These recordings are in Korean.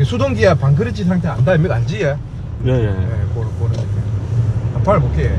수동기아 반그릇지 상태 안다 이거 알지? 예. 네, 그런 한발 볼게.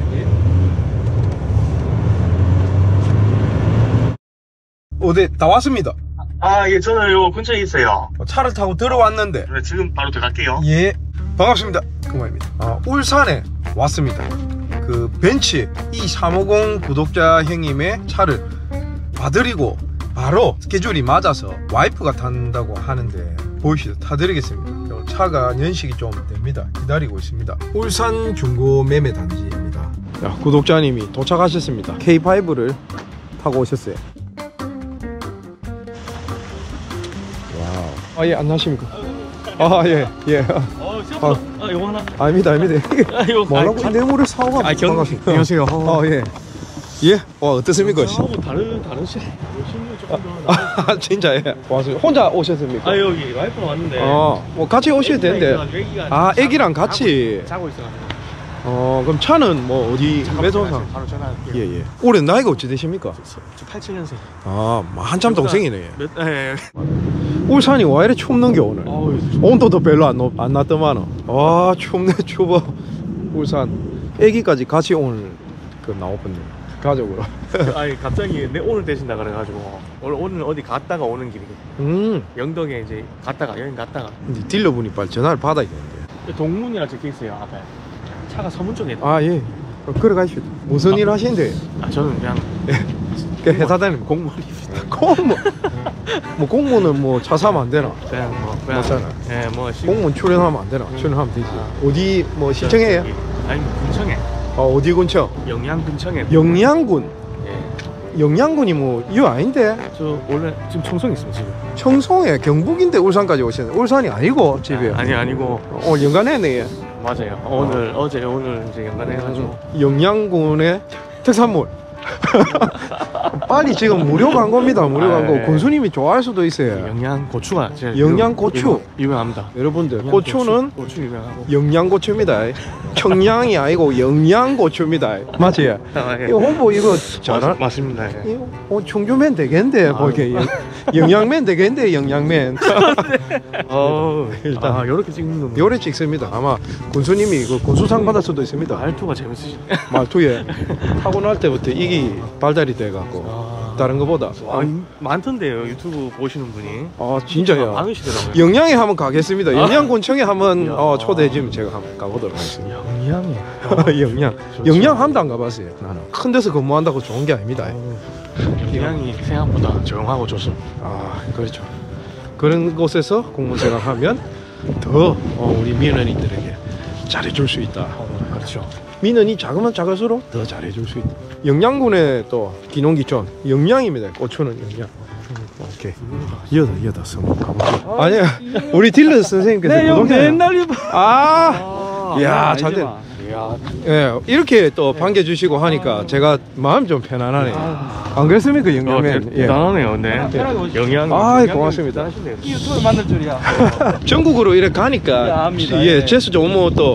어디 다 왔습니다. 아, 예, 저는 요 근처에 있어요. 차를 타고 들어왔는데. 네, 지금 바로 들어갈게요. 예, 반갑습니다. 금화입니다. 울산에 왔습니다. 그 벤츠 E350 구독자 형님의 차를 봐드리고 바로 스케줄이 맞아서 와이프가 탄다고 하는데 보이시죠? 타드리겠습니다. 차가 연식이 좀 됩니다. 기다리고 있습니다. 울산 중고 매매 단지입니다. 자, 구독자님이 도착하셨습니다. K5를 타고 오셨어요. 와우. 예, 안녕하십니까? 예. 요거 하나. 아닙니다. 이거 뭐라고 뇌물을 사오고 반갑습니다. 안녕하세요. 예. 어떻습니까? 저하고 다른 진짜 예. 왔어요. 혼자 오셨습니까? 아, 여기 와이프랑 왔는데. 뭐 같이 오셔야 되는데. 애기랑 같이. 자고 있어가지고. 그럼 차는 뭐 어디 매도상? 바로 전화할게요. 예. 올해 나이가 어찌 되십니까? 저 87년생. 한참 동생이네. 예. 울산이 와 이래 춥는 게 오늘. 온도도 별로 안 났더만. 춥네 추워. 울산. 애기까지 같이 오늘 나오거든요. 가족으로. 아니 갑자기 오늘 되신다 그래가지고 오늘 어디 갔다가 오는 길이거든요. 영덕에 이제 여행 갔다가. 딜러분이 빨리 전화를 받아야 되는데. 동문이라 적혀있어요 앞에. 차가 서문 쪽에. 예. 그래 가시죠. 무슨 일 하시는데? 저는 그냥 회사 다니는 공무원입니다. 뭐 공무원은 뭐 차 사면 안 되나? 그냥 맞잖아. 예, 공무원 출연하면 안 되나? 출연하면 되지. 어디 뭐 시청에요? 아니 근청에. 어디 근처? 영양 근청에. 영양군. 예. 영양군이 뭐 이거 아닌데? 저 원래 지금 청송에 있습니다 지금. 청송에 경북인데 울산까지 오시네. 울산이 아니고 집이. 아니고. 오늘 연간했네. 맞아요. 오늘 이제 연간해가지고. 영양군의 특산물. 빨리 지금 무료 광고입니다. 무료 광고. 군수님이 좋아할 수도 있어요. 영양고추가 제일 영양고추 유명합니다. 여러분들 고추는 고추 유명하고 영양고추입니다. 청량이 아니고 영양고추입니다. 맞지? 이거 홍보 이거 잘하. 맞습니다. 예. 이거 충주면 되겠는데 거기 영양면 되겠는데 영양면. 일단 요렇게 찍는 겁니다. 요래 찍습니다. 아마 군수님이 그 군수상 받을 수도 있습니다. 말투가 재밌으시네. 말투에 타고 날 때부터 이기 발달이 돼갖고 다른 거보다. 많던데요 유튜브 보시는 분이. 진짜요? 많으시더라고요. 영양에 한번 가겠습니다. 영양군청에 한번 초대해 주면 제가 한번 가보도록 하겠습니다. 영양이요? 영양 한 번도 안 가봤어요. 나는 큰 데서 근무한다고 좋은 게 아닙니다. 영양이 생각보다 조용하고 좋습니다. 그렇죠. 그런 곳에서 공무원 생활하면 더 우리 민원인들에게 잘해줄 수 있다. 그렇죠. 민원이 작으면 작을수록 더 잘해줄 수 있다. 영양군의 또 기농기촌 영양입니다. 고추는 영양. 오케이. 여다 성공 가보죠. 아니야, 우리 딜러 선생님께서 구독자. 옛날 일본. 야, 잘 돼. 예, 이렇게 또 반겨주시고 하니까 제가 마음 좀 편안하네요. 안 그랬습니까, 영양맨? 대단하네요, 네. 영양. 고맙습니다. 이 유튜브 만들 줄이야. 전국으로 이렇게 가니까 재수 좋으면 또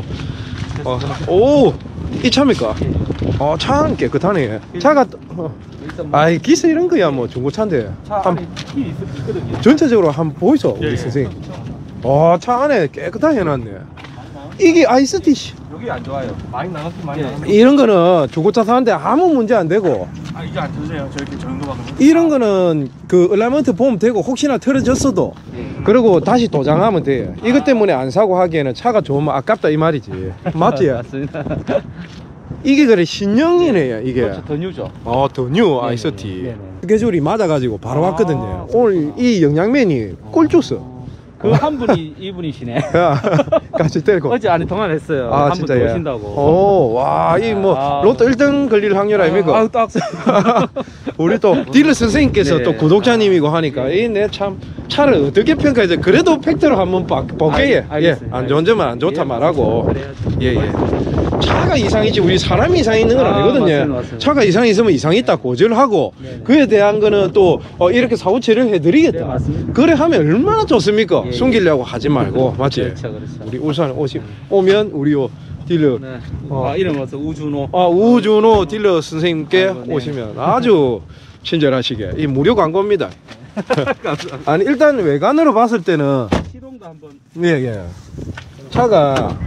이 차입니까? 차는 깨끗하네. 차가 기스 이런 거야 뭐 중고차인데. 전체적으로 한번 보이소 우리 선생님. 차 안에 깨끗하게 해놨네. 이게 아이스티 여기 안 좋아요. 많이 나갔긴 이런 거는 중고차 사는데 아무 문제 안 되고. 이게 안 터져요. 저렇게 정도밖에. 이런 거는 그 얼라이먼트 보면 되고 혹시나 틀어졌어도 그리고 다시 도장하면 돼요. 이것 때문에 안 사고 하기에는 차가 좋으면 아깝다 이 말이지. 맞지? 맞습니다. 이게 그래 신형이네요 이게. 그렇죠, 더 뉴죠. 더 뉴 아이스티. 스케줄이 맞아가지고 바로 왔거든요. 오늘 이 영양맨이 꿀줬어. 그 한 분이 이분이시네. 같이 데리고. 어제 안에 통화했어요. 한 분 더 오신다고. 와, 이 뭐 로또 1등 걸릴 확률 아닙니까? 딱. 우리 또 딜러 선생님께서 또 구독자님이고 하니까 이 내 참 차를 어떻게 평가해줘? 그래도 팩트로 한번 볼게요. 안 좋은 점은 안 좋다 말하고. 차가 이상이지 우리 사람이 이상 있는 건 아니거든요. 맞습니다. 차가 이상이 있으면 이상이 있다 고절하고 그에 대한 거는 또 이렇게 사후 처리를 해드리겠다. 맞습니다. 그래 하면 얼마나 좋습니까? 숨기려고 하지 말고. 맞지? 그렇죠. 우리 울산에 오면 우리 딜러 이름 어서 우준호. 우준호 딜러 선생님께 오시면 아주 친절하시게 이 무료 광고입니다. 아니 일단 외관으로 봤을 때는 시동도 한번. 예. 차가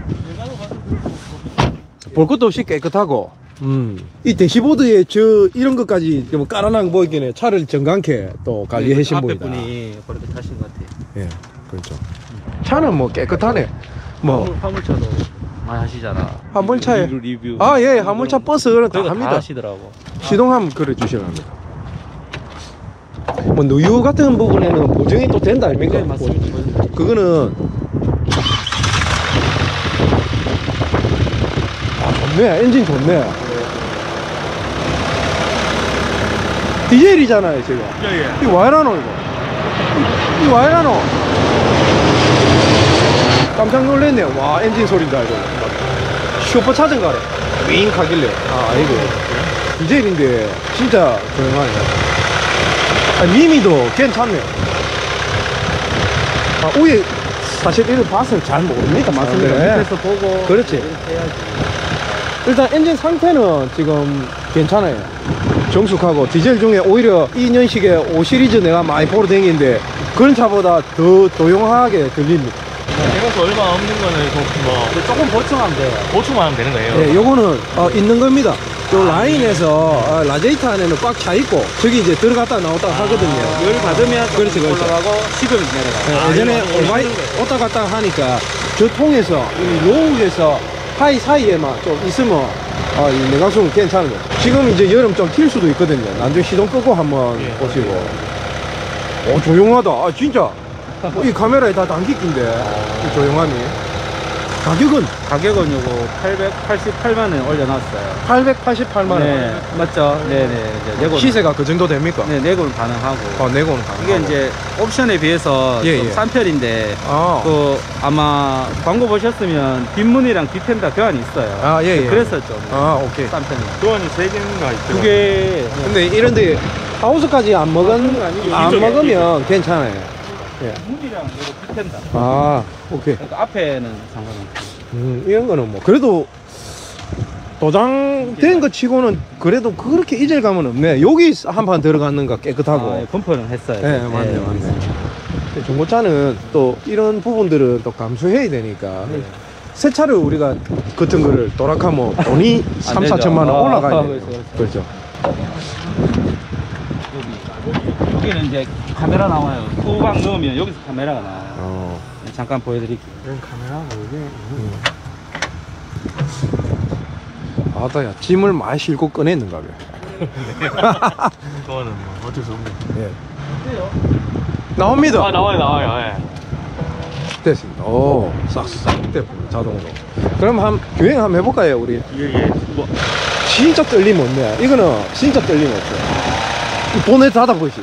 볼 것도 없이 깨끗하고 이 대시보드에 이런 것까지 좀 깔아놓은 보이기에 차를 정감게 또 관리하신 앞에 분이다. 분이 그렇게 타신 것 같아요. 예, 그렇죠. 차는 뭐 깨끗하네. 뭐 화물차도 많이 하시잖아. 화물차에 리뷰. 아, 예, 화물차 버스는 다 그거 합니다. 다 하시더라고. 시동함 그래 주시랍니다. 뭐 누유 같은 부분에는 보증이 또 된다 아닙니까? 네, 맞습니다. 그거는 좋네. 엔진 좋네. 디젤이잖아요 지금. 예. 이거 와이라노 이거. 이거 와이라노. 깜짝 놀랐네. 와, 엔진 소리다 이거. 슈퍼차저인가래. 윙 가길래. 아, 이거 디젤인데 진짜 조용하네. 아, 미미도 괜찮네. 아, 위에 사실 이거 봤을 잘 모릅니다. 맞습니다. 네. 밑에서 보고. 그렇지. 해야지. 일단 엔진 상태는 지금 괜찮아요. 정숙하고 디젤 중에 오히려 2년식의 5 시리즈 내가 많이 보러 다니는데 그런 차보다 더 조용하게 들립니다. 내가서 얼마 없는 거는 뭐 조금 보충하면 돼요. 보충만 하면 되는 거예요. 네, 요거는 있는 겁니다. 요 라인에서 라제이터 안에는 꽉 차 있고 저기 이제 들어갔다 나왔다 하거든요. 열 받으면 그렇지, 그렇지. 올라가고 식으면 내려가. 네, 예전에 오마이 왔다 갔다 하니까 저 통에서 이 로우에서 하이 사이에만 좀 있으면 이 내각수는 괜찮은 거예요. 지금 이제 여름 좀 튈 수도 있거든요. 나중에 시동 끄고 한번 보시고. 조용하다. 아, 진짜. 이 카메라에 다 담기낀데 이 조용함이. 가격은 요거 888만 원 올려놨어요. 888만 원. 네, 맞죠? 네네. 이제 내고는. 시세가 그 정도 됩니까? 네, 내고는 가능하고. 내고는 가능하고. 이게 이제 옵션에 비해서 예, 좀 예. 싼 편인데 아, 아마 광고 보셨으면 뒷문이랑 뒷펜 다 교환이 있어요. 예. 그래서 좀 오케이. 싼 편이에요. 교환이 3개인가 있죠. 두 개. 근데 이런데 하우스까지 안 그런 거 아니고 안 이쪽에, 먹으면 괜찮아요. 예. 문이랑 이거 뒷펜 다. 오케이. 그러니까 앞에는 상관없고. 이런 거는 뭐 그래도 도장된 거 치고는 그래도 그렇게 이질감은 없네. 여기 한 판 들어가는 거 깨끗하고. 범퍼는 했어요. 네, 맞네. 근데 중고차는 또 이런 부분들은 또 감수해야 되니까. 새 차를 우리가 같은 거를 도락하면 돈이 3, 4천만 원 올라가야 돼요. 그렇죠. 여기는 이제 카메라 나와요. 후방 넣으면 여기서 카메라가 나와요. 잠깐 보여드릴게요. 이런 카메라가 이게 아따야, 짐을 많이 싣고 꺼냈는가 봐. 그거는 뭐 어쩔 수 없네. 예. 나옵니다. 나와요. 예. 됐습니다. 싹싹 됐습니다. 자동으로. 그럼 주행 한번 해볼까요, 우리? 예. 뭐 진짜 떨림 없네. 이거는 진짜 떨림 없어. 보내 닫아보시.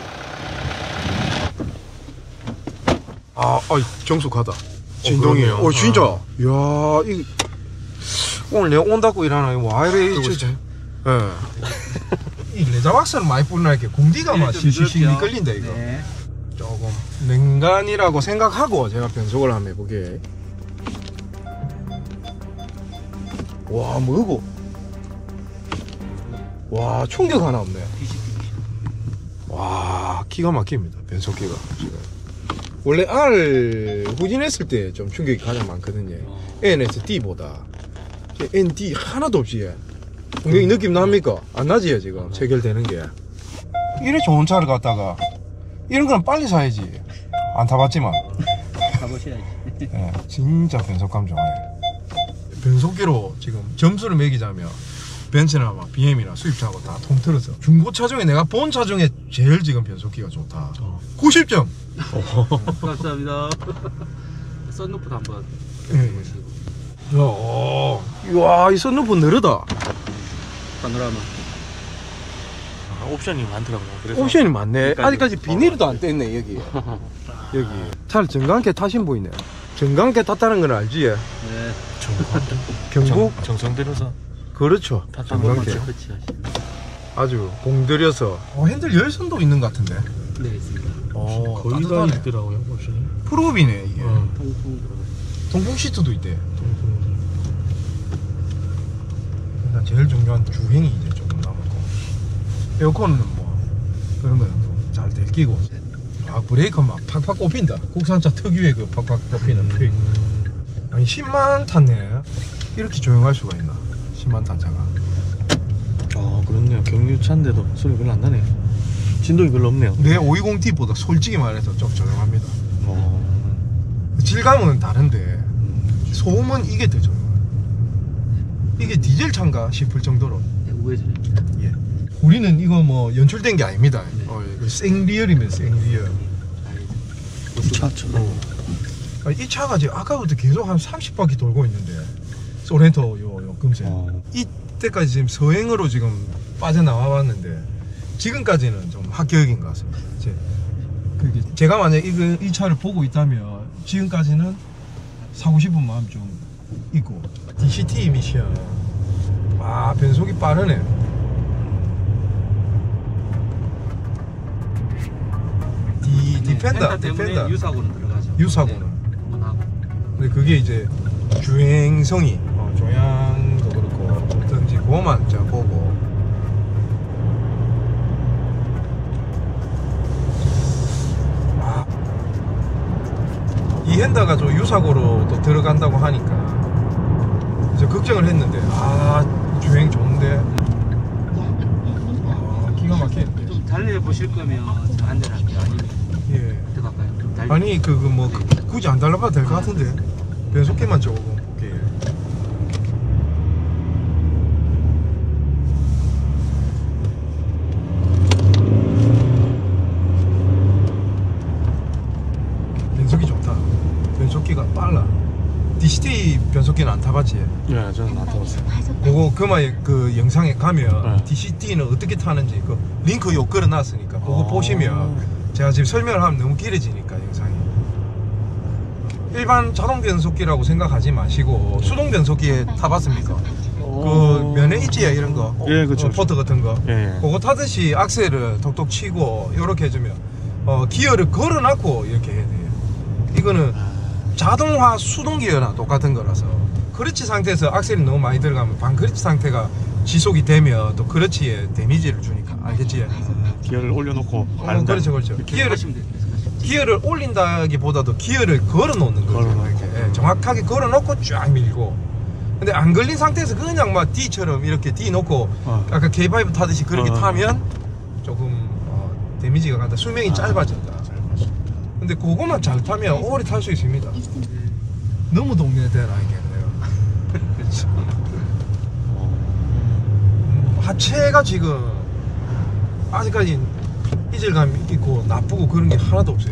정숙하다. 진동이. 그러네요. 진짜. 이야, 오늘 내가 온다고 일하나, 와, 이래, 진짜. 예. 이 레자왁스는 많이 뿌리나니까 공기가 막 실실실 끌린다, 이거. 네. 조금 냉간이라고 생각하고 제가 변속을 한번 해보게. 와, 뭐고? 와, 충격 하나 없네. 와, 기가 막힙니다. 변속기가 지금. 원래 R 후진했을 때 좀 충격이 가장 많거든요. N에서 D보다 N, D 하나도 없이 공격이 느낌 납니까? 안 나지요 지금 체결되는 게. 이래 좋은 차를 갖다가 이런 거는 빨리 사야지. 안 타봤지만 가보셔야지. 예, 진짜 변속감 좋아요. 변속기로 지금 점수를 매기자면 벤츠나 막 BM이나 수입차하고 다 통틀어서 중고차 중에 내가 본 차 중에 제일 지금 변속기가 좋다. 90점. 감사합니다. 썬루프도 한번 예. 이야, 이 썬루프 느르다. 파노라마. 옵션이 많더라고요. 그래서 옵션이 많네. 여기까지. 아직까지 비닐도 안 뗐네 여기. 여기 차를 정강캐 타신 분이네. 정강캐 탔다는 건 알지? 네. 경북 정성들여서 그렇죠. 정강캐 그렇지. 아주 공들여서. 핸들 열선도 있는 것 같은데. 네, 있습니다. 거의 다 따뜻하네. 있더라고요. 옵션이. 프로비네 이게. 통풍 들어가요. 통풍 시트도 있대. 일단 제일 중요한 주행이 이제 조금 남았고, 에어컨은 뭐 그런 거는 잘 될 끼고. 아 브레이크 막 팍팍 꼽힌다. 국산차 특유의 그 팍팍 꼽히는 브레이크. 아니 10만 탔네. 이렇게 조용할 수가 있나? 10만 탄 차가. 아 그렇네요. 경유차인데도 소리 별로 안 나네요. 진동이 별로 없네요. 내 520D보다 솔직히 말해서 좀 조용합니다. 질감은 다른데 소음은 이게 더 조용해요. 이게 디젤 차인가 싶을 정도로. 네, 우회전입니다. 예. 우리는 이거 뭐 연출된 게 아닙니다. 네. 생리얼이면 생리얼. 이 차처럼. 이 차가 지금 아까부터 계속 한 30바퀴 돌고 있는데 소렌토 요 금세. 이때까지 지금 서행으로 지금 빠져나와 봤는데 지금까지는 좀 합격인 것 같습니다. 제가 만약 이 차를 보고 있다면 지금까지는 사고 싶은 마음 좀 있고. DCT 미션. 와 변속이 빠르네. 디펜더 때문에 유사고는 들어가죠. 유사고는. 원하고. 근데 그게 이제 주행성이 조향도 그렇고 어떤지 그거만 제가 보고. 이 핸다가 좀 유사고로 또 들어간다고 하니까 이제 걱정을 했는데 주행 좋은데 기가 막히는데. 좀 달려보실 거면 저 안전할게요. 아니면 예. 어떡할까요? 좀 달려. 아니 뭐 굳이 안 달라봐도 될 것 같은데 변속기만 조금 볼게. 변속이 좋다. 변속기가 빨라. DCT 변속기는 안 타봤지? 예, 저는 안 타봤어요. 그거 그 영상에 가면 네. DCT는 어떻게 타는지 그 링크 요 걸어놨으니까 그거 보시면 제가 지금 설명을 하면 너무 길어지니까 영상이. 일반 자동 변속기라고 생각하지 마시고 수동 변속기에 타봤습니까? 그 면에 있지 이런 거. 예, 그쵸. 포트 같은 거. 예. 그거 타듯이 악셀을 톡톡 치고 이렇게 해주면 기어를 걸어놨고 이렇게 해야 돼요. 이거는 자동화 수동 기어랑 똑같은 거라서 크러치 상태에서 악셀이 너무 많이 들어가면 반크러치 상태가 지속이 되면 또 크러치에 데미지를 주니까. 알겠지? 기어를 올려놓고 그렇죠. 기어를 올린다기보다도 기어를 걸어 놓는 거죠. 이렇게. 예, 정확하게 걸어 놓고 쫙 밀고. 근데 안 걸린 상태에서 그냥 막 D처럼 이렇게 D 놓고 아까 K5 타듯이 그렇게 타면 조금 데미지가 간다. 수명이 짧아진다. 근데 그거만 잘 타면 오래 탈 수 있습니다. 너무 동네 되나 이게. 하체가 지금 아직까지 이질감이 있고 나쁘고 그런 게 하나도 없어요.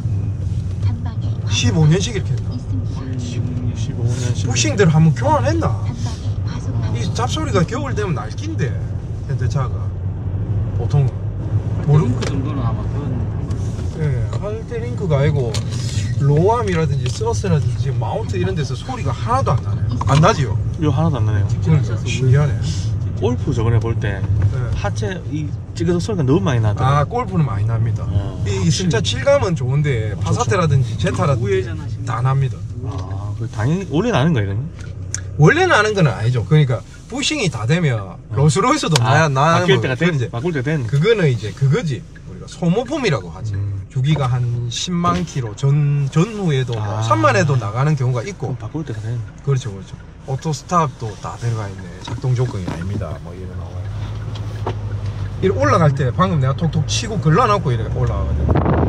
15년씩 이렇게 했나? 15년 부싱대로 한번 교환했나? 이 잡소리가 겨울 되면 날낀데 현대차가 보통은 링크 정도는 아마 그런. 예, 할때 링크가 아니고 로암이라든지 서스라든지 마운트 이런 데서 소리가 하나도 안 나네요. 안 나지요? 이거 하나도 안 나네요. 그러니까 신기하네. 골프 저번에 볼 때 하체 이 찍어서 소리가 너무 많이 나더라고요. 골프는 많이 납니다. 이 진짜 질감은 좋은데 파사트라든지 제타라든지 우회전하시면 다 납니다. 그 당연히 원래 나는 거예요, 이거는? 원래 나는 건 아니죠. 그러니까 부싱이 다 되면 롤스로이스도 나는 바뀔 때가 그건 된, 바꿀 때 된. 그거는 이제 그거지. 우리가 소모품이라고 하지. 주기가 한 10만 킬로 전후에도 뭐 3만에도 나가는 경우가 있고. 바꿀 때가 된. 그렇죠. 오토 스탑도 다 들어가 있네. 작동 조건이 아닙니다. 뭐 이런 나와요. 이렇게 올라갈 때 방금 내가 톡톡 치고 걸러놓고 이렇게 올라가거든.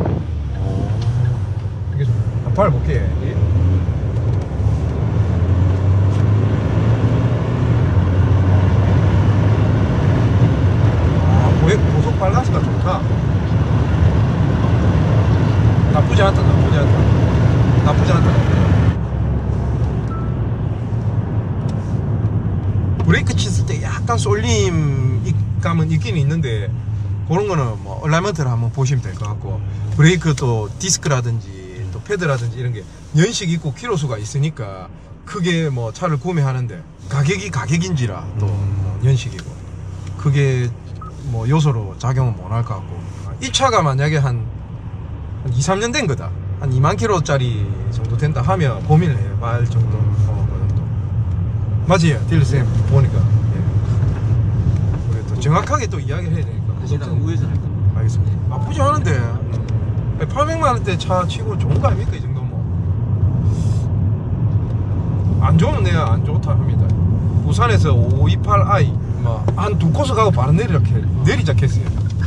이게 좀 한번 밟아볼게. 고속 밸런스가 좋다. 나쁘지 않다. 브레이크 쳤을 때 약간 쏠림감은 있긴 있는데 그런 거는 뭐 얼라이먼트를 한번 보시면 될 것 같고, 브레이크 또 디스크라든지 또 패드라든지 이런 게 연식 있고 키로수가 있으니까 크게 뭐 차를 구매하는데 가격인지라 또 연식이고 그게 뭐 요소로 작용은 못 할 것 같고, 이 차가 만약에 한 2, 3년 된 거다, 한 2만 킬로짜리 정도 된다 하면 고민을 해요. 말 정도. 그 정도 맞지? 딜러쌤 보니까. 예. 그래 또 정확하게 또 이야기를 해야 되니까. 다시다가 우회전할 겁니다. 알겠습니다. 나쁘지 않은데 800만 원대 차 치고 좋은 거 아닙니까? 이 정도 뭐. 안 좋으면 내가 안 좋다 합니다. 부산에서 528i 한 두 코스 가고 바로 내리자켓어요.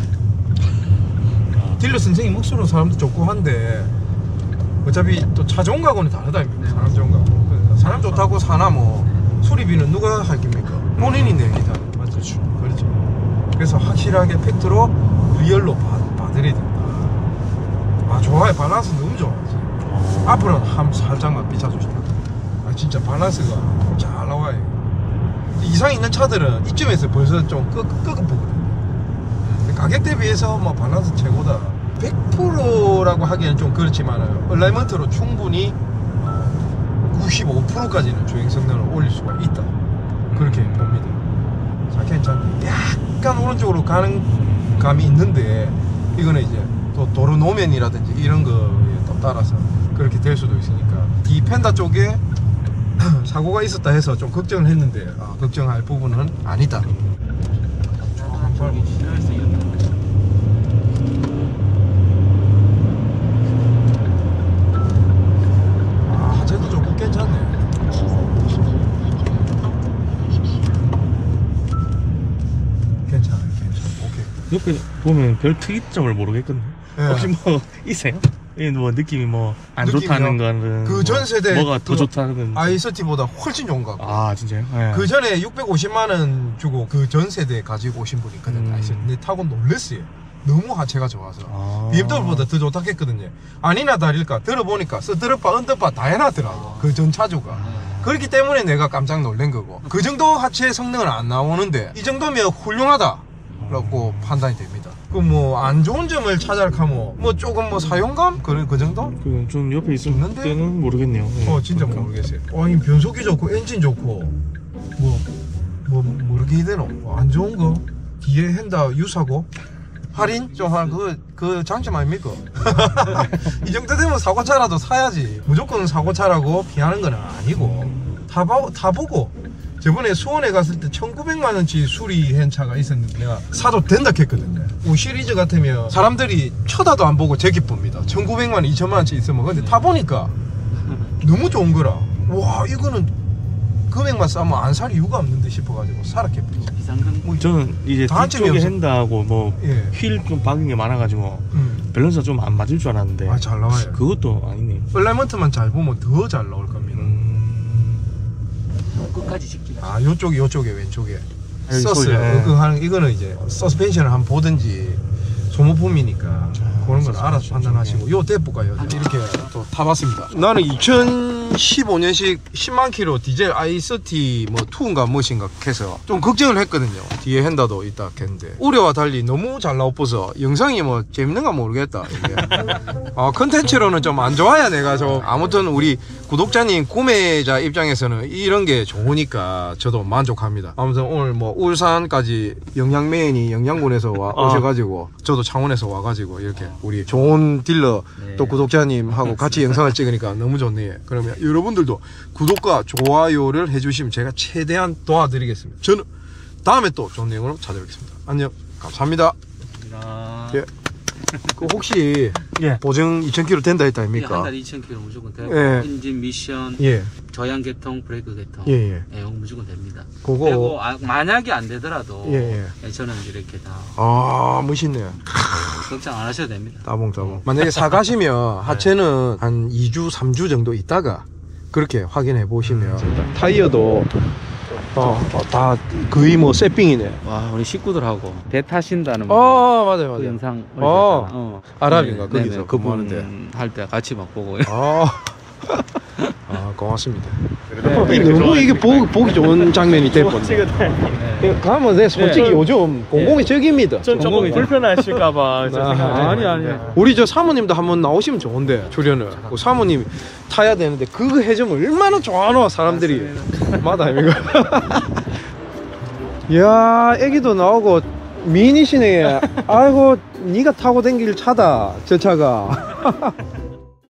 딜러 선생님 목소리로 사람도 좋고 한데 어차피 또 차 좋은 거하고는 다르다 아닙니까? 사람 좋은 거하고. 사람 좋다고 사나 뭐 수리비는 누가 할 겁니까? 본인이 내기다. 맞죠? 그렇죠. 그래서 확실하게 팩트로 리얼로 봐드려야 된다. 아 좋아요. 밸런스 너무 좋아. 앞으로는 한 살짝만 비춰주시다. 아 진짜 밸런스가 잘 나와요. 이상 있는 차들은 이쯤에서 벌써 좀 끄급보거든요. 가격 대비해서 뭐 밸런스 최고다. 100%라고 하기에는 좀 그렇지만 얼라이먼트로 충분히 95%까지는 주행 성능을 올릴 수가 있다. 그렇게 봅니다. 자, 괜찮네. 약간 오른쪽으로 가는 감이 있는데 이거는 이제 또 도로 노면이라든지 이런 거에 또 따라서 그렇게 될 수도 있으니까 이 펜다 쪽에 사고가 있었다 해서 좀 걱정을 했는데 걱정할 부분은 아니다. 하체도 좋고 괜찮네. 괜찮아. 오케이. 옆에 보면 별 특이점을 모르겠거든요. 예. 혹시 뭐 있어요? 뭐 느낌이 뭐 안 느낌이요? 좋다는 거는 그 전 세대 뭐가 더 좋다는 i30보다 훨씬 좋은 거 같고. 아 진짜요? 예. 그 전에 650만 원 주고 그 전 세대 가지고 오신 분이 있거든요. 근데 타고 놀랬어요. 너무 하체가 좋아서 BMW보다 더 좋다 했거든요. 아니나 다를까 들어보니까 스트러파 언더파 다 해놨더라고. 그 전 차주가. 그렇기 때문에 내가 깜짝 놀란 거고. 그 정도 하체 성능은 안 나오는데 이 정도면 훌륭하다 라고 판단이 됩니다. 그 뭐 안 좋은 점을 찾아가면 뭐 조금 뭐 사용감? 그 정도? 좀 옆에 있을 때는 모르겠네요. 예. 진짜 모르겠어요. 이 변속기 좋고 엔진 좋고 모르게 해야 되노? 안 좋은 거 뒤에 핸다 유사고 할인 좀 한 그 장점 아닙니까? 이 정도 되면 사고차라도 사야지. 무조건 사고차라고 피하는 건 아니고 다 보고. 저번에 수원에 갔을 때 1900만 원치 수리한 차가 있었는데 내가 사도 된다 했거든요. 5 시리즈 같으면 사람들이 쳐다도 안 보고 제기 봅니다. 1900만 원, 2000만 원치 있으면. 근데 타보니까 너무 좋은 거라. 와 이거는 금액만 싸면 안 살 이유가 없는데 싶어가지고 살았겠죠. 비상금. 저는 이제 뒤쪽에 핸다하고 뭐 휠 좀 박은 게 많아가지고 밸런스가 좀 안 맞을 줄 알았는데 잘 나와요. 그것도 아니네. 얼라이먼트만 잘 보면 더 잘 나올 겁니다. 끝까지 직진. 요쪽에 왼쪽에 서스 이거는 이제 서스펜션을 한번 보든지 소모품이니까 그런 건 알아서 판단하시고 요 대포가요 이렇게 또 타봤습니다. 나는 2015년식 10만 킬로 디젤 i30 뭐 2인가 무엇인가 해서 좀 걱정을 했거든요. 뒤에 핸다도 있다 했는데 올해와 달리 너무 잘 나와서 영상이 뭐 재밌는가 모르겠다. 이게 컨텐츠로는 좀 안 좋아야 내가 좀. 아무튼 우리 구독자님 구매자 입장에서는 이런 게 좋으니까 저도 만족합니다. 아무튼 오늘 뭐 울산까지 영양맨이 영양군에서 오셔가지고 저도 창원에서 와가지고 이렇게 우리 좋은 딜러 또 구독자님하고 같이 영상을 찍으니까 너무 좋네요. 그러면 여러분들도 구독과 좋아요를 해주시면 제가 최대한 도와드리겠습니다. 저는 다음에 또 좋은 내용으로 찾아뵙겠습니다. 안녕. 감사합니다. 예. 그 혹시 보증 2000km 된다 했다 아닙니까? 한 달 2000km 무조건 되고 엔진 미션, 저양 개통, 브레이크 개통, 무조건 됩니다. 그리고 만약에 안 되더라도 저는 이렇게 다 멋있네. 걱정 안 하셔도 됩니다. 따봉. 만약에 사가시면 하체는 한 2주 3주 정도 있다가 그렇게 확인해 보시면 타이어도 다 거의 뭐 세핑이네. 와, 우리 식구들하고 배 타신다는 맞아요. 그 영상 아랍인가 거기서 그 보는데 할 때 같이 막 보고. 고맙습니다. 너무 이게 보기 좋은 장면이 됐거든요. 가면 내 솔직히 요즘 공공이 적입니다. 전 조금 불편하실까봐. 아니. 우리 저 사모님도 한번 나오시면 좋은데 출연을. 그 사모님 타야 되는데 그거 해주면 얼마나 좋아하노 사람들이. 맞아 아닙니까? 이야 애기도 나오고 미인이시네. 아이고 니가 타고 댕길 차다 저 차가.